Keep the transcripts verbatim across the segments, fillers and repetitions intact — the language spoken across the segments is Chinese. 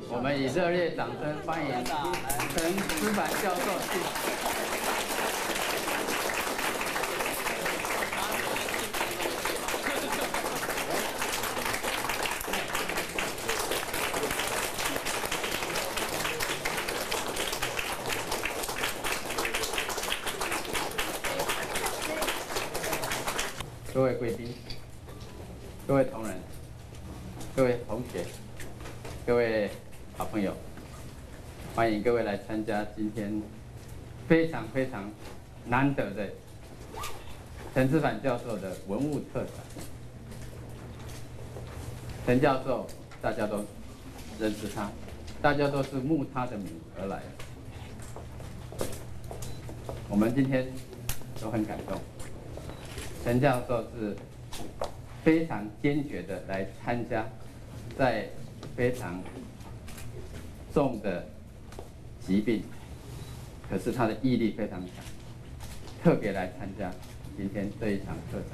我们以热烈掌声欢迎陈思凡教授进场。各位贵宾、各位同仁、各位同学、各位好朋友，欢迎各位来参加今天非常非常难得的陈思凡教授的文物特展。陈教授大家都认识他，大家都是慕他的名而来。我们今天都很感动。陈教授是非常坚决的来参加，在非常重的疾病，可是他的毅力非常强，特别来参加今天这一场特展。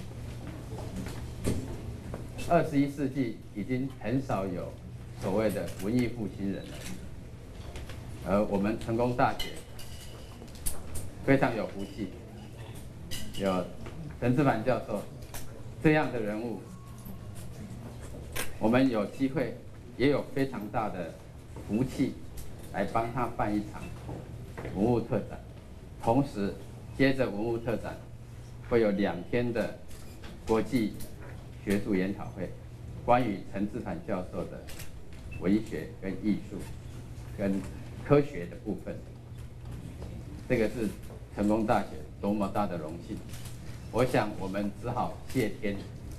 二十一世纪已经很少有所谓的文艺复兴人了，而我们成功大学非常有福气，有陈思凡教授这样的人物，我们有机会，也有非常大的福气，来帮他办一场文物特展。同时，接着文物特展会有两天的国际学术研讨会，关于陈思凡教授的文学跟艺术跟科学的部分。这个是成功大学多么大的荣幸！我想我们只好谢天。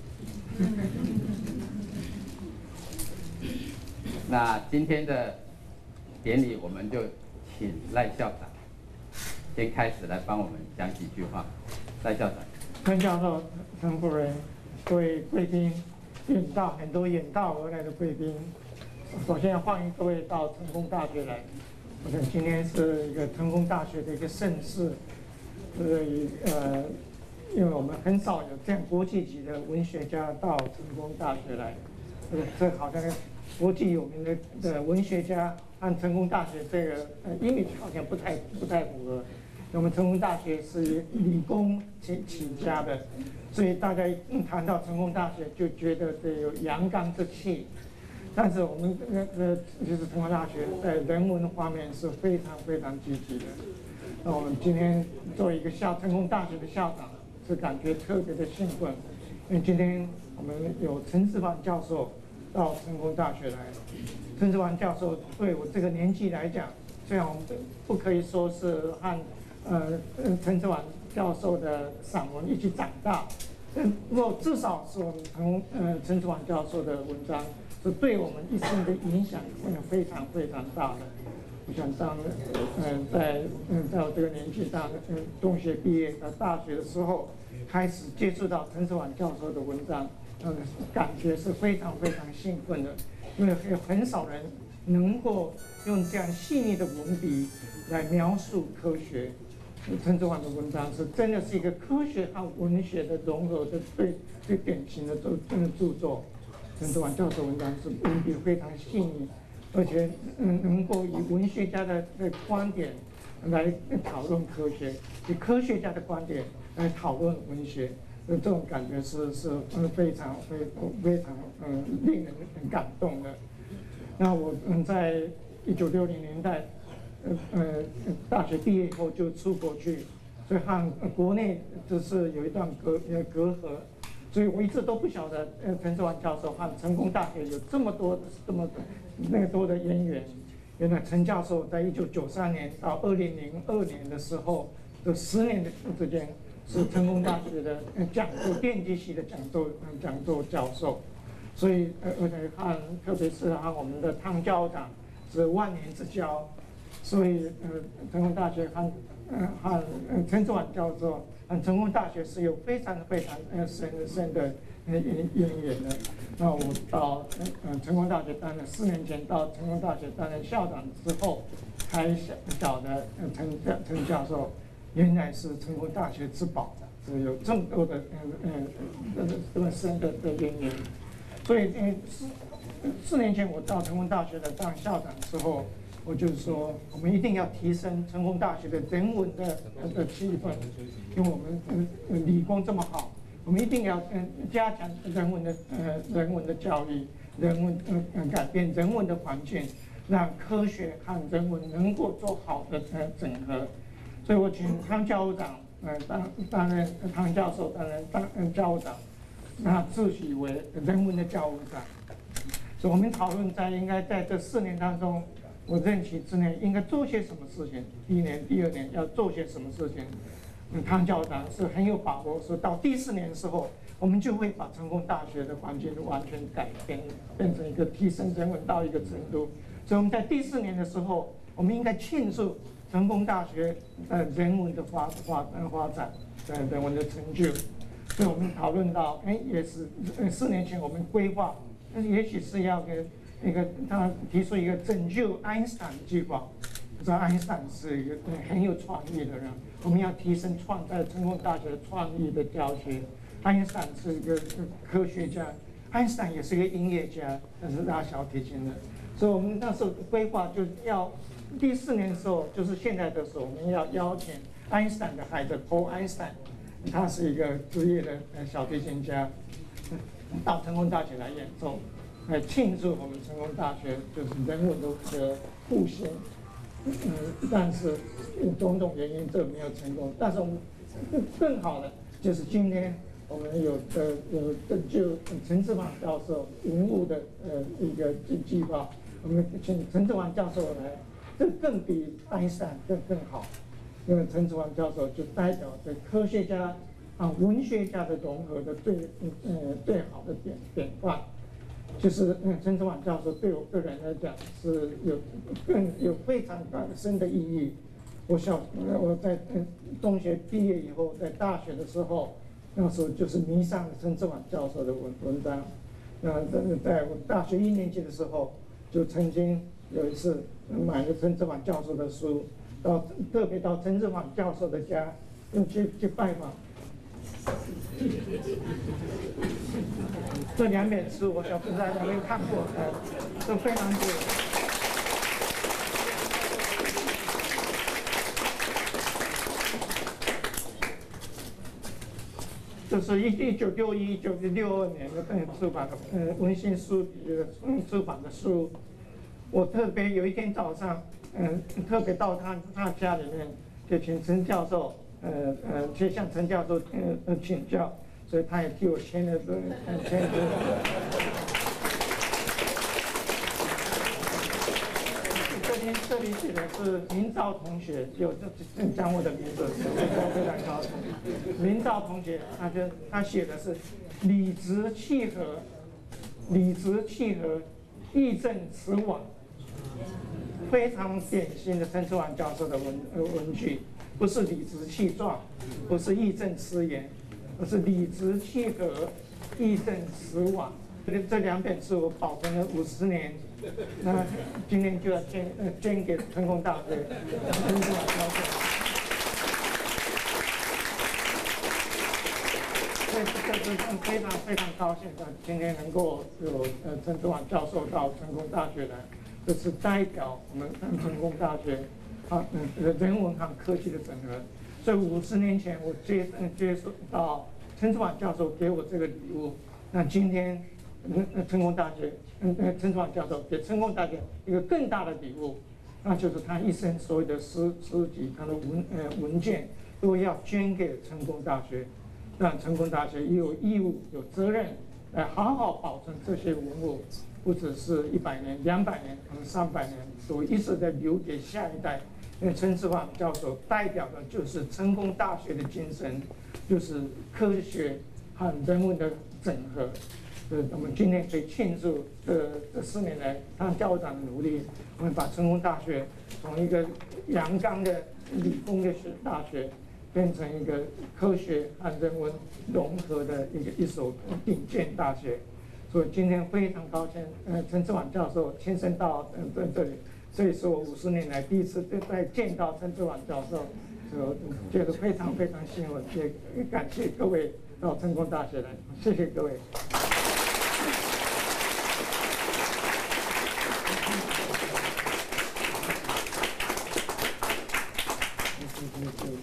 那今天的典礼，我们就请赖校长先开始来帮我们讲几句话。赖校长。 陈教授、陈夫人、各位贵宾，远道很多远道而来的贵宾，首先要欢迎各位到成功大学来。我想今天是一个成功大学的一个盛事，是呃。因为我们很少有这样国际级的文学家到成功大学来，呃，这好像国际有名的的文学家和成功大学这个呃 image 好像不太不太符合。我们成功大学是理工起起家的，所以大家一谈到成功大学就觉得这有阳刚之气。但是我们那个就是成功大学在人文方面是非常非常积极的。那我们今天作为一个校成功大学的校长，是感觉特别的兴奋，因为今天我们有陈思凡教授到成功大学来。陈思凡教授对我这个年纪来讲，虽然我们不可以说是和呃陈思凡教授的散文一起长大，但不过至少是我们从呃陈思凡教授的文章是对我们一生的影响非常非常大的。我想当嗯在嗯在我这个年纪大嗯中学毕业到大学的时候，开始接触到陈思凡教授的文章，嗯感觉是非常非常兴奋的，因为有很少人能够用这样细腻的文笔来描述科学。陈思凡的文章是真的是一个科学和文学的融合的最最典型的著著作。陈思凡教授文章是文笔非常细腻。而且，嗯，能够以文学家的的观点来讨论科学，以科学家的观点来讨论文学，呃，这种感觉是是嗯非常非非常嗯令人很感动的。那我嗯在一九六零年代，呃呃大学毕业以后就出国去，所以和国内就是有一段隔呃隔阂。所以我一直都不晓得，呃，陈思凡教授和成功大学有这么多、这么那么多的渊源。原来陈教授在一九九三年到二零零二年的时候，这十年的之间，是成功大学的讲座电机系的讲座讲座教授。所以，呃，而且和特别是和我们的汤校长是万年之交。所以，呃，成功大学和呃和陈思凡教授。嗯，成功大学是有非常非常呃深深的渊渊源的。那我到嗯、呃、成功大学担任四年前到成功大学担任校长之后，才晓晓得呃陈陈教授原来是成功大学之宝的，是有这么多的嗯嗯这么这么深的的渊源。所以嗯是四年前我到成功大学来当校长之后，我就是说，我们一定要提升成功大学的人文的的气氛，因为我们呃理工这么好，我们一定要嗯加强人文的呃人文的教育，人文嗯嗯改变人文的环境，让科学和人文能够做好的呃整合。所以我请汤教务长呃当担任汤教授担任当嗯教务长，那自诩为人文的教务长。所以我们讨论在应该在这四年当中，我任期之内应该做些什么事情？第一年、第二年要做些什么事情？嗯，汤教长是很有把握，说到第四年的时候，我们就会把成功大学的环境完全改变，变成一个提升人文到一个程度。所以我们在第四年的时候，我们应该庆祝成功大学呃人文的发发发展，呃人文的成就。所以我们讨论到，哎，也是呃四年前我们规划，也许是要给。那个他提出一个拯救爱因斯坦的计划，知道爱因斯坦是一个很有创意的人，我们要提升创在成功大学的创意的教学。爱因斯坦是一个科学家，爱因斯坦也是一个音乐家，他是拉小提琴的，所以我们那时候规划就是要第四年的时候，就是现在的时候，我们要邀请爱因斯坦的孩子 Paul Einstein， 他是一个职业的小提琴家，到成功大学来演奏。来庆祝我们成功大学就是人文的的复兴，嗯，但是有种种原因这没有成功。但是我们更好的就是今天我们有的有拯救陈志煌教授文物的呃一个计划，我们请陈志煌教授来，这更比爱因斯坦更更好，因为陈志煌教授就代表着科学家啊文学家的融合的最呃最好的典典范。就是嗯，陈志煌教授对我个人来讲是有更有非常深的意义。我小我在嗯中学毕业以后，在大学的时候，那时候就是迷上了陈志煌教授的文文章。那在我大学一年级的时候，就曾经有一次买了陈志煌教授的书，到特别到陈志煌教授的家，又去去拜访。这两本书我想不知道有没有看过，呃，都非常多。这是一一九六一、一九六二年的出版的，呃，文心书局的出版的书。我特别有一天早上，嗯、呃，特别到他他家里面，就请陈教授，呃呃，去向陈教授呃呃请教。所以他也替我签了这签字。这边这里写的是林兆同学，有这讲我的名字，我非常高兴。林兆同学，他就他写的是理直气和，理直气和，义正辞婉，非常典型的陈志煌教授的文呃文句，不是理直气壮，不是义正辞严。而是理直气和，义正辞婉。这这两本书我保存了五十年，那今年就要捐呃捐给成功大学陈志煌教授。所以这是非常非常高兴的，今天能够有呃陈志煌教授到成功大学来，这是代表我们成功大学啊嗯人文和科技的整合。所以五十年前我接接受到陈志煌教授给我这个礼物，那今天嗯成功大学嗯陈志煌教授给成功大学一个更大的礼物，那就是他一生所有的诗诗集、他的文呃文件都要捐给成功大学，让成功大学也有义务、有责任来好好保存这些文物，不只是一百年、两百年，可能三百年，都一直在留给下一代。因为陈志煌教授代表的就是成功大学的精神，就是科学和人文的整合。呃，我们今天可以庆祝这这四年来他教长的努力，我们把成功大学从一个阳刚的理工的学大学，变成一个科学和人文融合的一个一所顶尖大学。所以今天非常高兴，呃，陈志煌教授亲身到呃在这里。这也是我五十年来第一次再见到陈志煌教授，就觉得非常非常欣慰，也感谢各位到成功大学来，谢谢各位。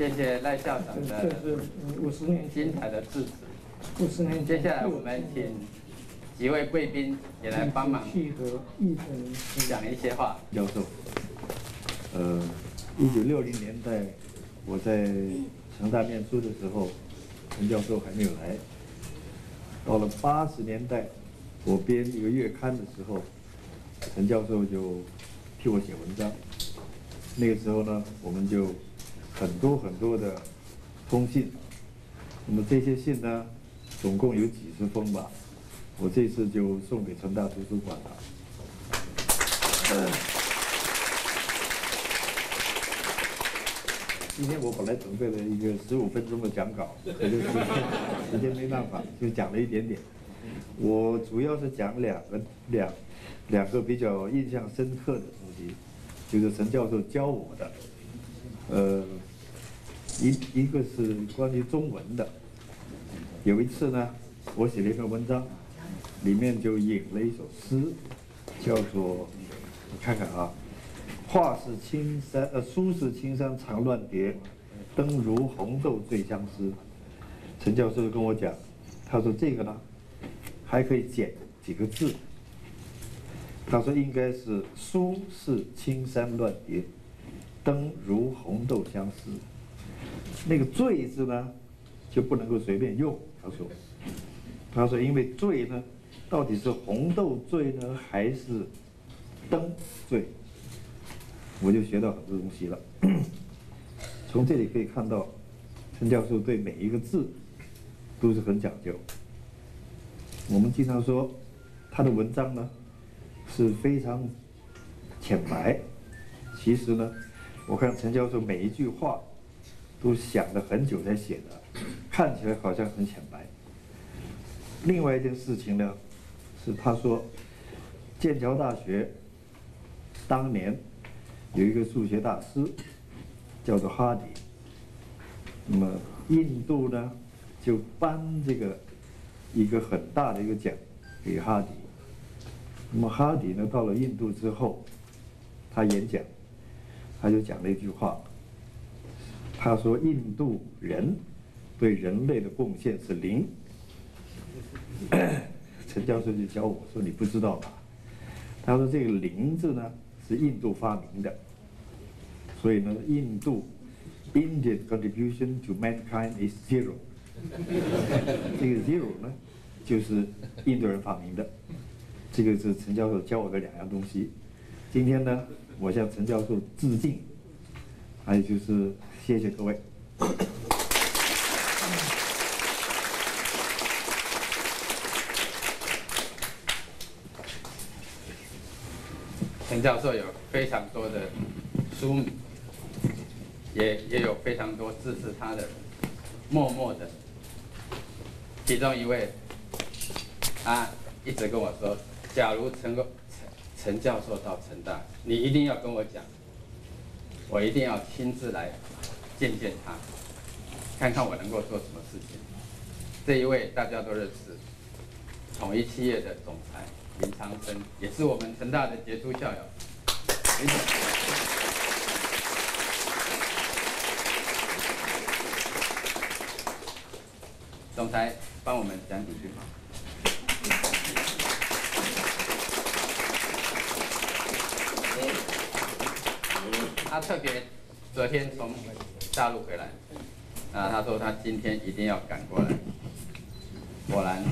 谢谢赖校长这的是五十年精彩的致辞。 五十年接下来我们请几位贵宾也来帮忙契合议程讲一些话。 教授，呃，一九六零年代我在成大念书的时候，陈教授还没有来。到了八十年代，我编一个月刊的时候，陈教授就替我写文章。那个时候呢，我们就很多很多的通信。那么这些信呢，总共有几十封吧。我这次就送给成大图书馆了。今天我本来准备了一个十五分钟的讲稿，可是时间时间没办法，就讲了一点点。我主要是讲两个两两个比较印象深刻的东西，就是陈教授教我的。呃，一一个是关于中文的。有一次呢，我写了一篇文章，里面就引了一首诗，叫做我看看啊。画是青山，呃，书是青山常乱叠，灯如红豆最相思。陈教授跟我讲，他说这个呢，还可以减几个字。他说应该是书是青山乱叠，灯如红豆相思。那个醉字呢，就不能够随便用。他说，他说因为醉呢，到底是红豆醉呢，还是灯醉？我就学到很多东西了。从这里可以看到，陈教授对每一个字都是很讲究。我们经常说，他的文章呢是非常浅白。其实呢，我看陈教授每一句话都想了很久才写的，看起来好像很浅白。另外一件事情呢，是他说，剑桥大学当年有一个数学大师叫做哈迪，那么印度呢就颁这个一个很大的一个奖给哈迪。那么哈迪呢到了印度之后，他演讲，他就讲了一句话，他说印度人对人类的贡献是零。陈教授就教我说你不知道吧？他说这个零字呢是印度发明的，所以呢，印度 Indian contribution to mankind is zero。这个 zero 呢，就是印度人发明的。这个是陈教授教我的两样东西。今天呢，我向陈教授致敬，还有就是谢谢各位。 陈教授有非常多的书迷，也也有非常多支持他的，默默的。其中一位，他一直跟我说，假如陈陈陈教授到成大，你一定要跟我讲，我一定要亲自来见见他，看看我能够做什么事情。这一位大家都认识，统一企业的总裁林长生，也是我们成大的杰出校友。林总，总裁帮我们讲几句话。他特别昨天从大陆回来，啊，他说他今天一定要赶过来。果然，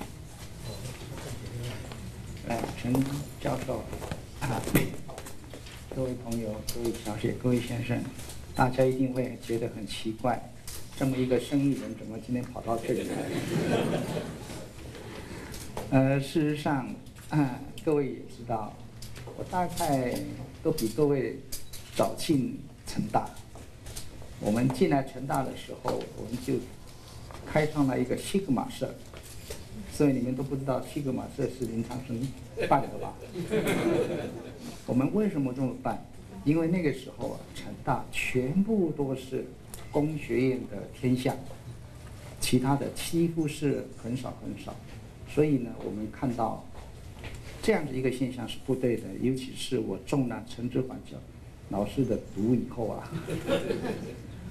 哎，陈教授啊，各位朋友、各位小姐、各位先生，大家一定会觉得很奇怪，这么一个生意人怎么今天跑到这里来？呃，事实上，啊，各位也知道，我大概都比各位早进成大。我们进来成大的时候，我们就开创了一个西格玛社，所以你们都不知道西格玛社是林长生办的吧？我们为什么这么办？因为那个时候啊，成大全部都是工学院的天下，其他的几乎是很少很少，所以呢，我们看到这样的一个现象是不对的，尤其是我中了陈志环教老师的毒以后啊，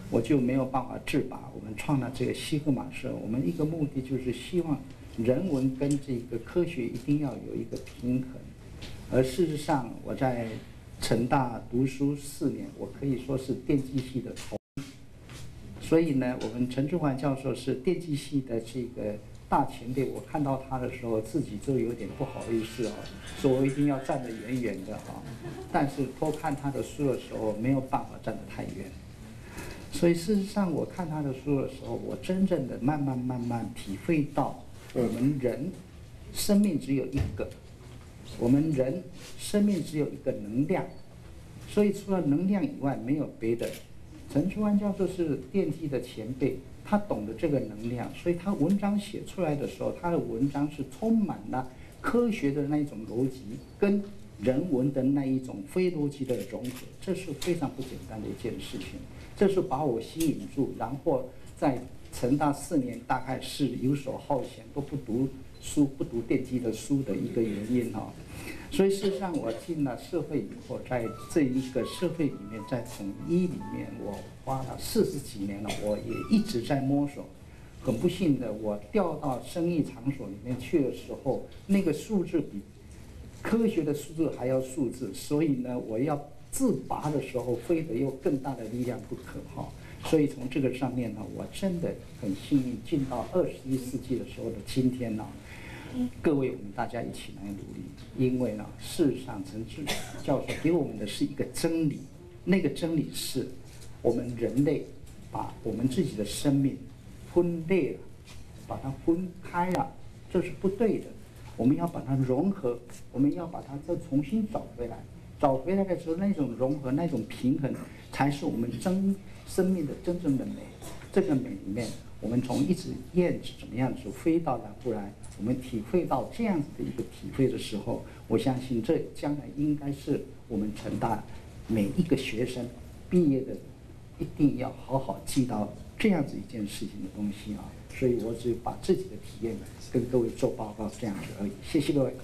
我就没有办法自拔。我们创了这个西格玛社，我们一个目的就是希望人文跟这个科学一定要有一个平衡。而事实上，我在成大读书四年，我可以说是电机系的头。所以呢，我们陈志环教授是电机系的这个大前辈，我看到他的时候，自己就有点不好意思啊，说我一定要站得远远的哈。但是偷看他的书的时候，没有办法站得太远。所以事实上，我看他的书的时候，我真正的慢慢慢慢体会到，我们人生命只有一个，我们人生命只有一个能量，所以除了能量以外，没有别的。陈志环教授是电机的前辈，他懂得这个能量，所以他文章写出来的时候，他的文章是充满了科学的那一种逻辑跟人文的那一种非逻辑的融合，这是非常不简单的一件事情。这是把我吸引住，然后在成大四年大概是游手好闲，都不读书、不读电机的书的一个原因哈。所以事实上，我进了社会以后，在这一个社会里面，在统一里面，我花了四十几年了，我也一直在摸索。很不幸的，我调到生意场所里面去的时候，那个数字比科学的数字还要数字，所以呢，我要自拔的时候，非得有更大的力量不可哈。所以从这个上面呢，我真的很幸运，进到二十一世纪的时候的今天呢。各位，我们大家一起来努力，因为呢，事实上，陈志教授给我们的是一个真理，那个真理是，我们人类把我们自己的生命分裂了，把它分开了，这是不对的。我们要把它融合，我们要把它再重新找回来，找回来的时候，那种融合、那种平衡，才是我们真生命的真正的美。这个美里面，我们从一只燕子怎么样子飞到南部来。我们体会到这样子的一个体会的时候，我相信这将来应该是我们成大每一个学生毕业的一定要好好记到这样子一件事情的东西啊。所以我只把自己的体验跟各位做报告这样子而已。谢谢各位。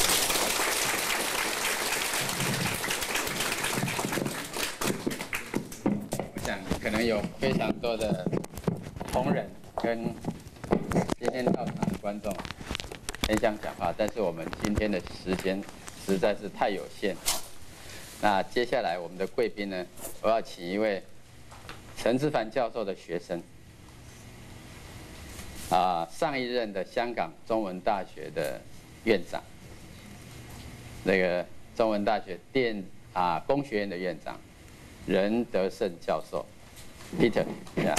我想可能有非常多的同仁跟今天到场的观众很想讲话，但是我们今天的时间实在是太有限。那接下来我们的贵宾呢，我要请一位陈之凡教授的学生，啊，上一任的香港中文大学的院长，那个中文大学电啊工学院的院长任德胜教授 ，Peter， 呀。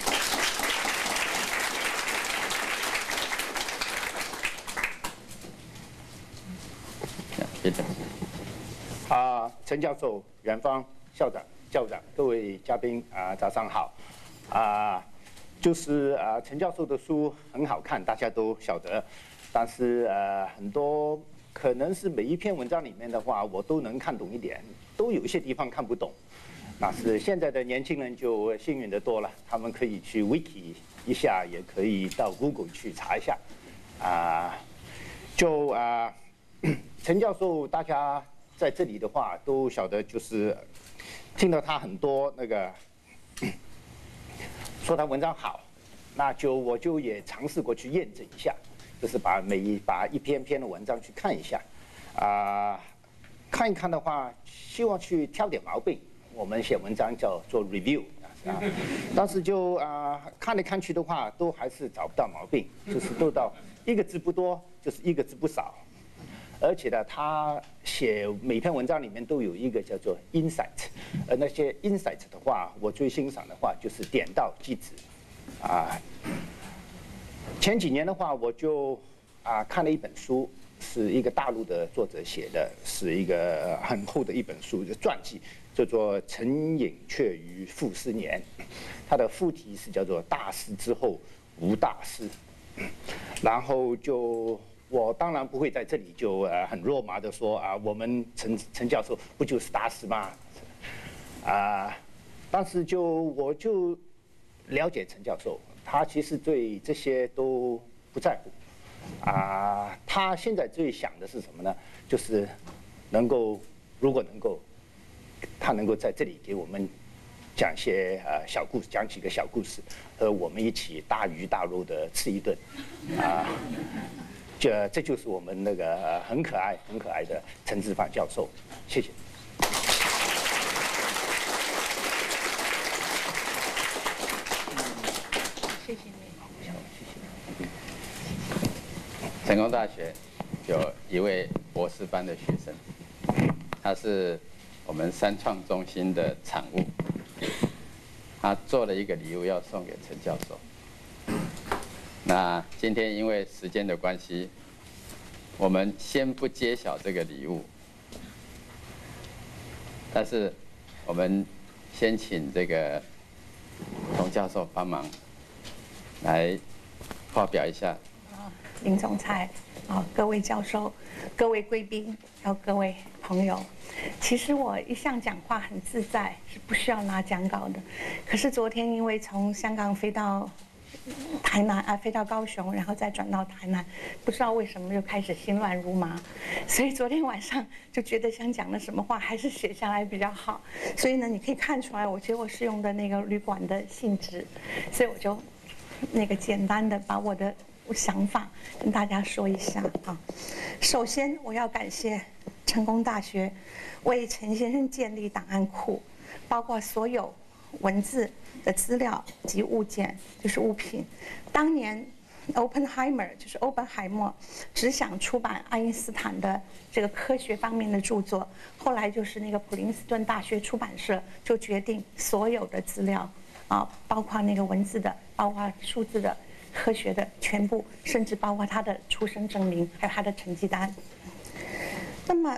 啊，陈教授、袁芳校长、校长，各位嘉宾啊，早上好。啊，就是啊，陈教授的书很好看，大家都晓得。但是呃，很多可能是每一篇文章里面的话，我都能看懂一点，都有一些地方看不懂。那是现在的年轻人就幸运的多了，他们可以去 Wiki 一下，也可以到 Google 去查一下。啊，就啊。陈教授，大家在这里的话都晓得，就是听到他很多那个说他文章好，那就我就也尝试过去验证一下，就是把每一把一篇篇的文章去看一下，啊、呃，看一看的话，希望去挑点毛病。我们写文章叫做 review 啊，但是就啊、呃、看来看去的话，都还是找不到毛病，就是都到一个字不多，就是一个字不少。而且呢，他写每篇文章里面都有一个叫做 insight， 而那些 insight 的话，我最欣赏的话就是点到即止，啊。前几年的话，我就啊看了一本书，是一个大陆的作者写的，是一个很厚的一本书，就传记，叫做《陈寅恪于傅斯年》，它的副题是叫做“大师之后无大师”，然后就。我当然不会在这里就呃很肉麻的说啊，我们陈陈教授不就是大师吗？啊，但是就我就了解陈教授，他其实对这些都不在乎，啊，他现在最想的是什么呢？就是能够如果能够，他能够在这里给我们讲些呃小故事，讲几个小故事，和我们一起大鱼大肉的吃一顿，啊，这这就是我们那个、呃、很可爱很可爱的陈志芳教授，谢谢。 谢谢你。 成功大学有一位博士班的学生，他是我们三创中心的产物，他做了一个礼物要送给陈教授。那今天因为时间的关系，我们先不揭晓这个礼物，但是我们先请这个童教授帮忙来发表一下。 林总裁，啊，各位教授、各位贵宾，还有各位朋友，其实我一向讲话很自在，是不需要拿讲稿的。可是昨天因为从香港飞到台南啊，飞到高雄，然后再转到台南，不知道为什么又开始心乱如麻，所以昨天晚上就觉得想讲的什么话还是写下来比较好。所以呢，你可以看出来，我觉得我是用的那个旅馆的性质，所以我就那个简单的把我的想法跟大家说一下啊。首先，我要感谢成功大学为陈先生建立档案库，包括所有文字的资料及物件，就是物品。当年 Oppenheimer 就是欧本海默只想出版爱因斯坦的这个科学方面的著作，后来就是那个普林斯顿大学出版社就决定所有的资料啊，包括那个文字的，包括数字的。科学的全部，甚至包括他的出生证明，还有他的成绩单。那么，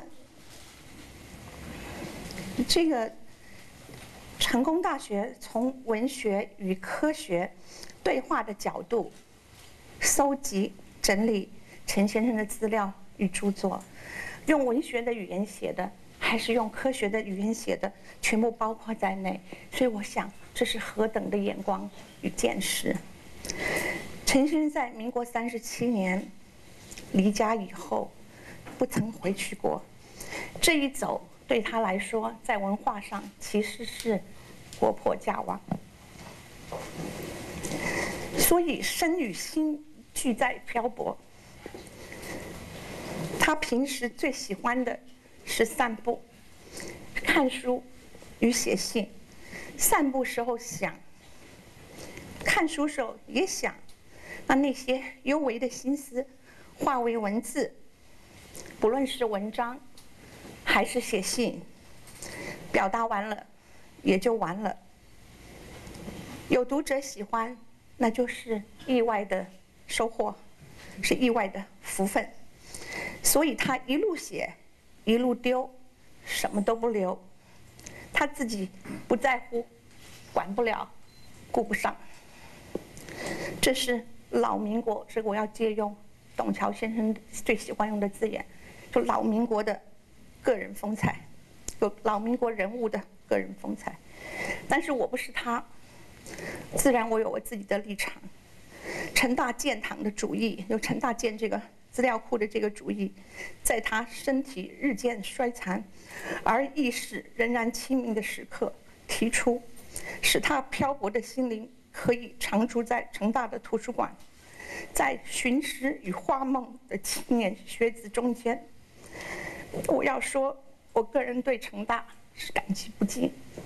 这个成功大学从文学与科学对话的角度，搜集整理陈先生的资料与著作，用文学的语言写的，还是用科学的语言写的，全部包括在内。所以我想，这是何等的眼光与见识。陈先生在民国三十七年离家以后，不曾回去过。这一走对他来说，在文化上其实是国破家亡。所以身与心俱在漂泊。他平时最喜欢的是散步、看书与写信。散步时候想，看书时候也想。那那些幽微的心思化为文字，不论是文章还是写信，表达完了也就完了。有读者喜欢，那就是意外的收获，是意外的福分。所以他一路写一路丢，什么都不留。他自己不在乎，管不了，顾不上。这是老民国，这个我要借用董桥先生最喜欢用的字眼，就老民国的个人风采，有老民国人物的个人风采。但是我不是他，自然我有我自己的立场。陈大建堂的主义，有陈大建这个资料库的这个主义，在他身体日渐衰残，而意识仍然清明的时刻提出，使他漂泊的心灵可以常住在成大的图书馆，在寻诗与画梦的青年学子中间。我要说，我个人对成大是感激不尽。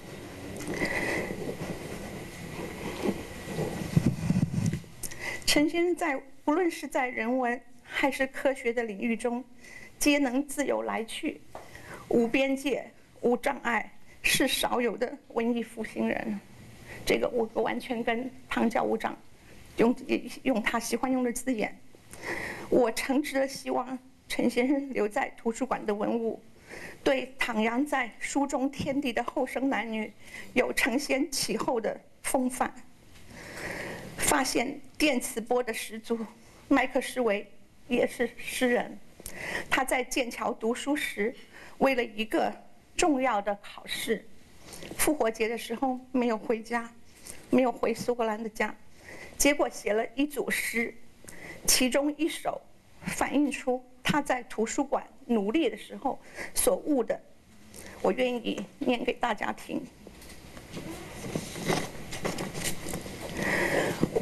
陈先生在不论是在人文还是科学的领域中，皆能自由来去，无边界、无障碍，是少有的文艺复兴人。这个我完全跟唐教务长用用他喜欢用的字眼。我诚挚的希望陈先生留在图书馆的文物，对徜徉在书中天地的后生男女有承先启后的风范。发现电磁波的始祖麦克斯韦也是诗人，他在剑桥读书时，为了一个重要的考试，复活节的时候没有回家，没有回苏格兰的家，结果写了一组诗，其中一首反映出他在图书馆努力的时候所悟的，我愿意念给大家听。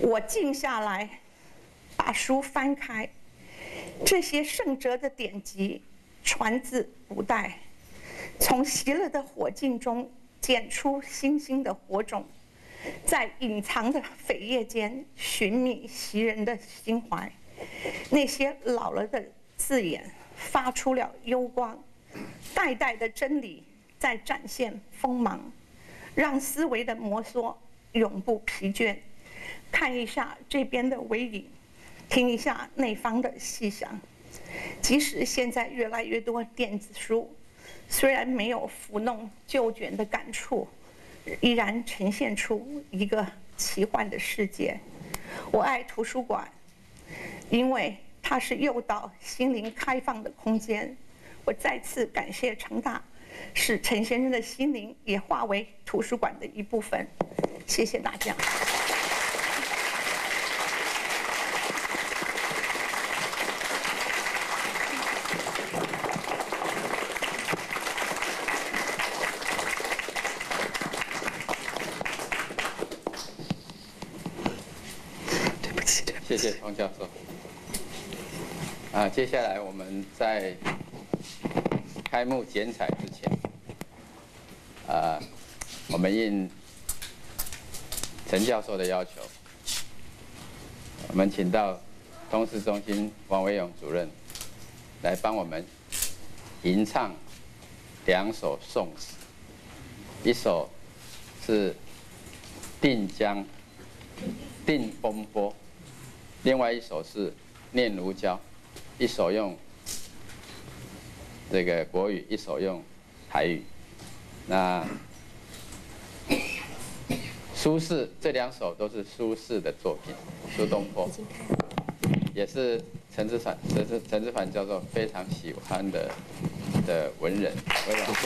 我静下来，把书翻开，这些圣哲的典籍传自古代，从熄了的火境中捡出新兴的火种，在隐藏的扉页间寻觅袭人的心怀。那些老了的字眼发出了幽光，代代的真理在展现锋芒，让思维的摩挲永不疲倦。看一下这边的微影，听一下那方的细响。即使现在越来越多电子书，虽然没有抚弄旧卷的感触，依然呈现出一个奇幻的世界。我爱图书馆，因为它是诱导心灵开放的空间。我再次感谢成大，使陈先生的心灵也化为图书馆的一部分。谢谢大家。 谢谢方教授。啊，接下来我们在开幕剪彩之前，啊，我们应陈教授的要求，我们请到通识中心王维勇主任来帮我们吟唱两首宋词，一首是《定江》《定风波》。另外一首是《念奴娇》，一首用这个国语，一首用台语。那苏轼这两首都是苏轼的作品，苏东坡也是陈之凡，陈之陈之凡教授非常喜欢的的文人。文人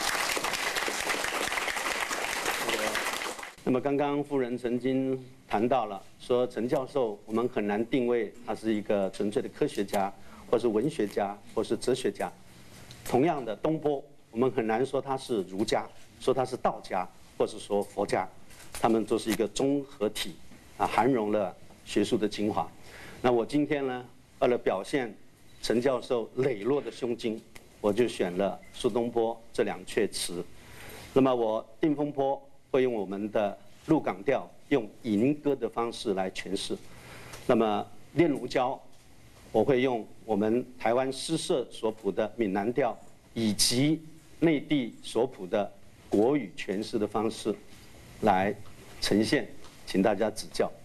那么刚刚夫人曾经谈到了，说陈教授我们很难定位他是一个纯粹的科学家，或是文学家，或是哲学家。同样的，东坡我们很难说他是儒家，说他是道家，或是说佛家，他们都是一个综合体，啊，含容了学术的精华。那我今天呢，为了表现陈教授磊落的胸襟，我就选了苏东坡这两阙词。那么我《定风波》会用我们的鹿港调，用吟歌的方式来诠释。那么《念奴娇》，我会用我们台湾诗社所谱的闽南调，以及内地所谱的国语诠释的方式来呈现，请大家指教。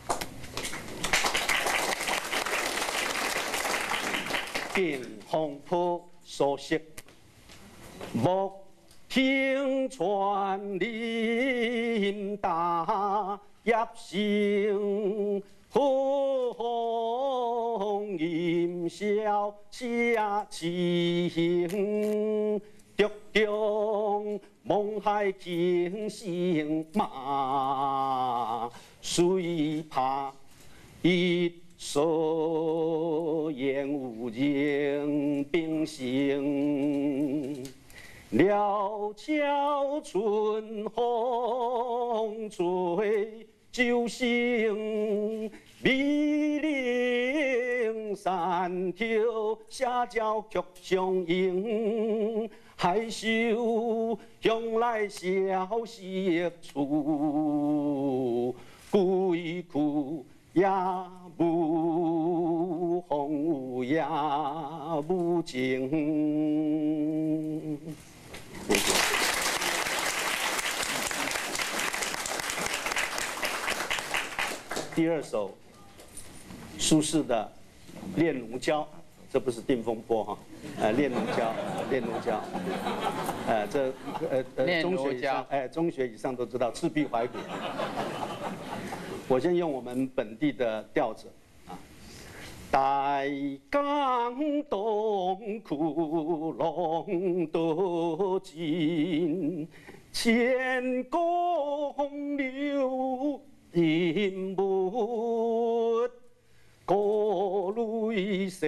定风波所识，木听传林大叶声，风吟啸下情，竹中梦海惊醒马，水拍一手烟雾迎冰行。料峭春风吹酒醒，密林山头下郊曲相迎，害羞向来消息处，归苦也无风也无情。第二首，苏轼的《念奴娇》，这不是定风波哈，呃，《念奴娇》，《念奴娇》，呃，这呃呃中学以上，哎，中学以上都知道《赤壁怀古》。我先用我们本地的调子啊。大江东哭浪多尽，千公流饮不，各类色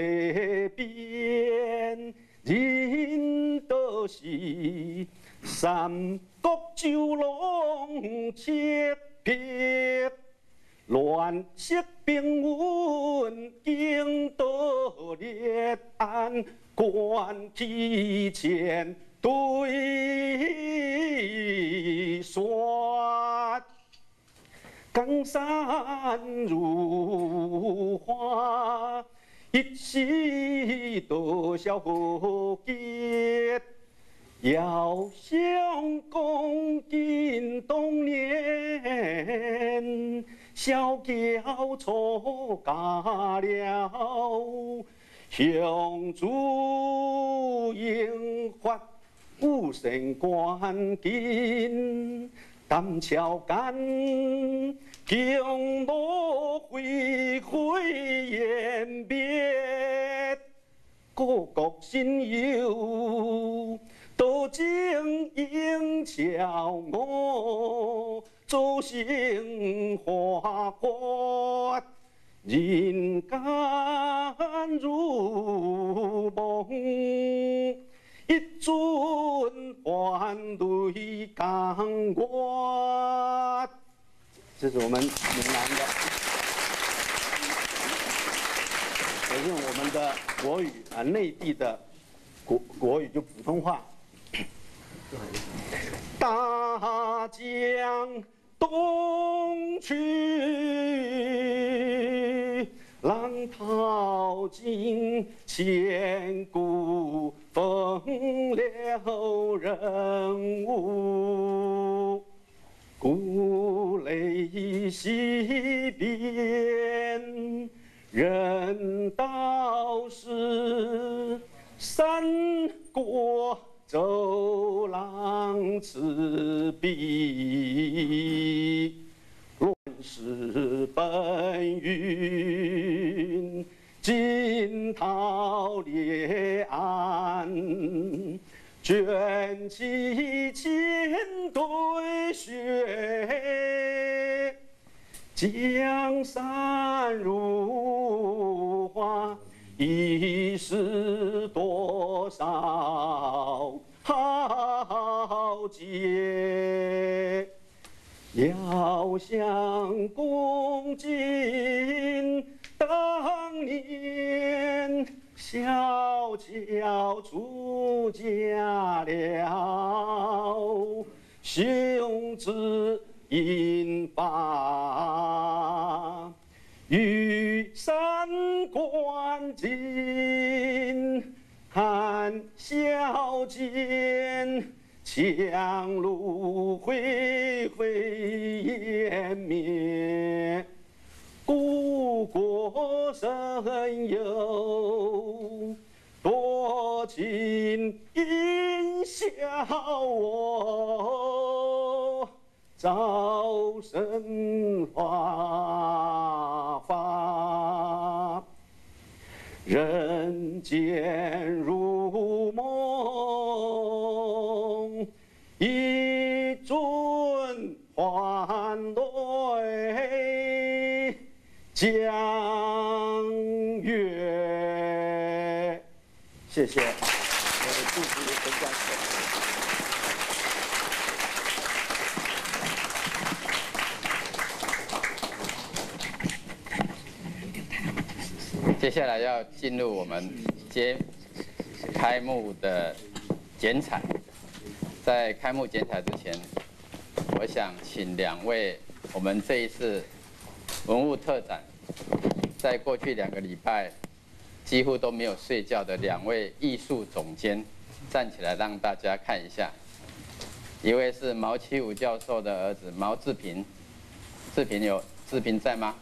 变，人都是三国九龙七匹。 乱世兵文经得烈安，观其前对说。江山如画，一夕多少何结？遥想公瑾当年，小轿错驾了，雄主英发武神关紧。淡桥间，经罗恢恢言别，故国新友，多情应桥我，做成花花，人间如梦。一尊还对港湾，这是我们闽南的，也是我们的国语啊，内地的国国语就普通话。大江东去，浪淘尽，千古风流人物。故垒西边，人道是三国走廊赤壁。乱世奔云，惊涛裂岸，卷起千堆雪。江山如画，一时多少豪杰。遥想公瑾当年，小轿出嫁了，雄姿英发，玉山关紧，看笑间。强弩恢恢烟灭，故国神游，多情应笑我，早生华发。人间如梦，一尊还酹江月。谢谢，我的祝福陈教授。 接下来要进入我们揭开幕的剪彩。在开幕剪彩之前，我想请两位我们这一次文物特展，在过去两个礼拜几乎都没有睡觉的两位艺术总监站起来，让大家看一下。一位是毛启武教授的儿子毛志平，志平有志平在吗？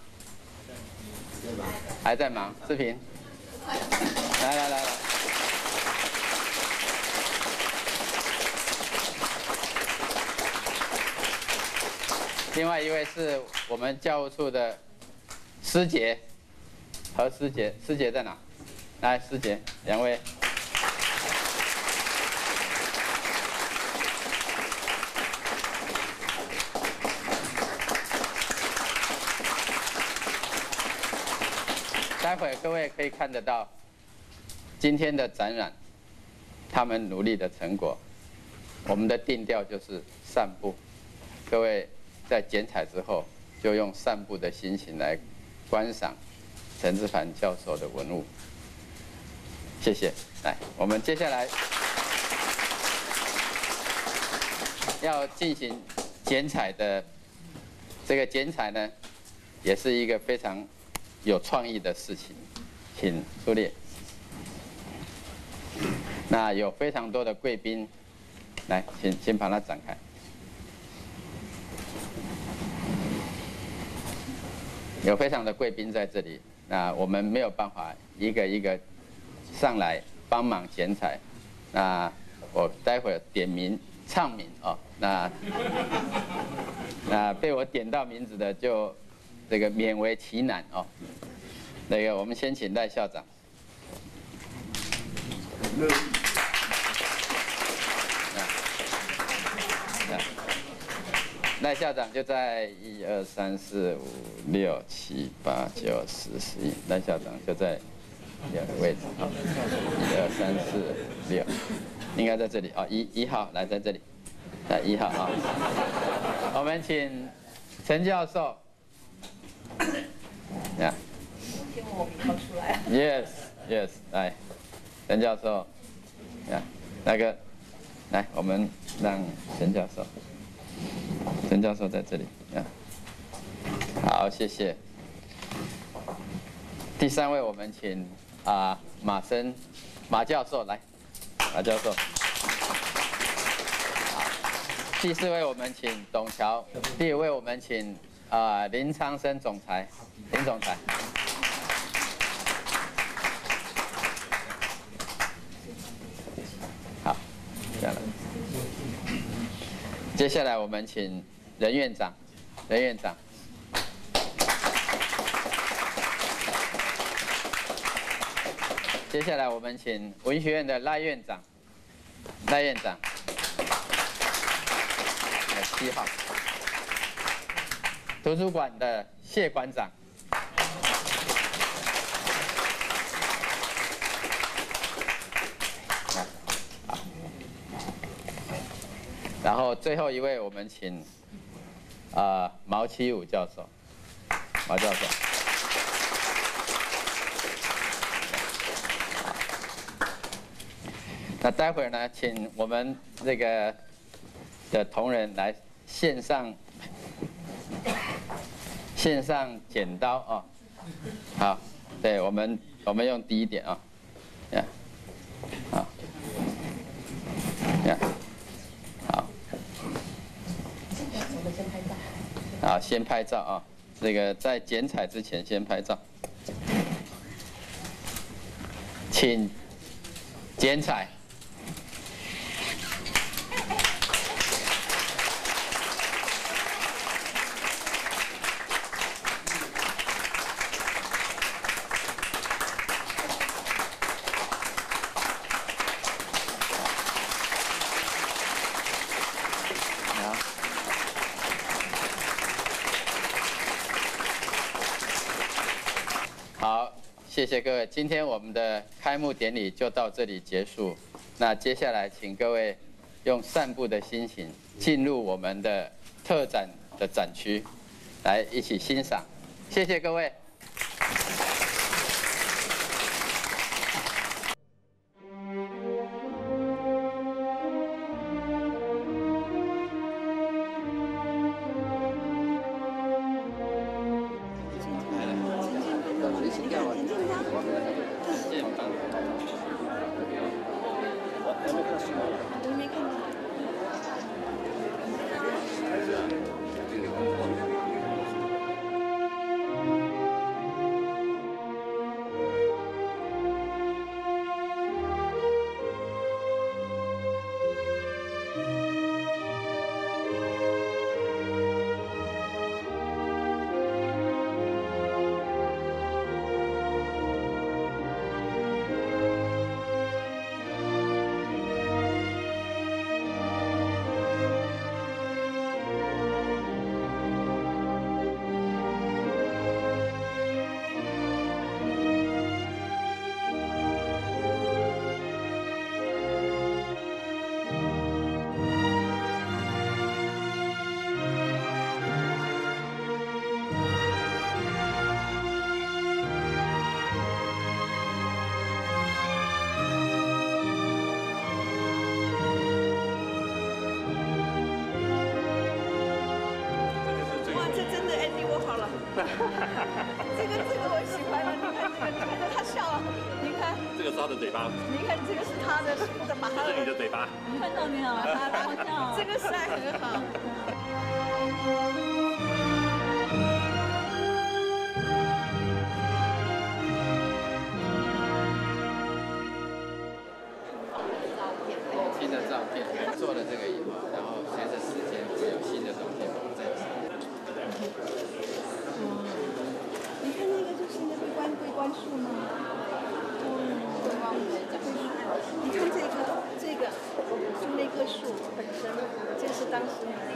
还在忙，志平，来来来来。另外一位是我们教务处的师姐，何师姐，师姐在哪？来，师姐，两位。待会各位可以看得到今天的展览，他们努力的成果。我们的定调就是散步，各位在剪彩之后就就用散步的心情来观赏陈之凡教授的文物。谢谢。来，我们接下来要进行剪彩的，这个剪彩呢，也是一个非常有创意的事情，请出列。那有非常多的贵宾，来，请先把它展开。有非常的贵宾在这里，那我们没有办法一个一个上来帮忙剪彩，那我待会儿点名唱名哦，那那被我点到名字的就这个勉为其难哦。那个我们先请赖校长。赖校长就在一二三四五六七八九十十一，赖校长就在两个位置啊，一二三四六，应该在这里啊，一一号来在这里，在一号啊，我们请陈教授，呀， 听我名号出来。 Yes Yes， 来，陈教授，呀，那个，来，我们让陈教授。陈教授在这里啊，好，谢谢。第三位，我们请啊马森马教授来，马教授。好，第四位我们请董桥，第五位我们请啊林昌生总裁，林总裁。好，下来。接下来我们请任院长，任院长。接下来我们请文学院的赖院长，赖院长，七号。图书馆的谢馆长。然后最后一位，我们请啊、呃、毛七武教授，毛教授。那待会儿呢，请我们这个的同仁来线上线上剪刀啊、哦，好，对我们我们用第一点啊，呀，好，呀。好，先拍照啊！这个在剪彩之前先拍照，请剪彩。谢谢各位，今天我们的开幕典礼就到这里结束。那接下来，请各位用散步的心情进入我们的特展的展区，来一起欣赏。谢谢各位。 这个这个我喜欢了，你看这个，你看他笑了，你看。 这个是他的嘴巴。 你看这个是他的，把他的。 这是你的嘴巴。 看到没有？他他笑。 这个晒很好。 新的照片做了这个以后，然后随着时间会有新的东西在产生。 你看那个就是那个关龟关树吗？哦，龟关这个你看这个这个就那棵树本身，这是当时。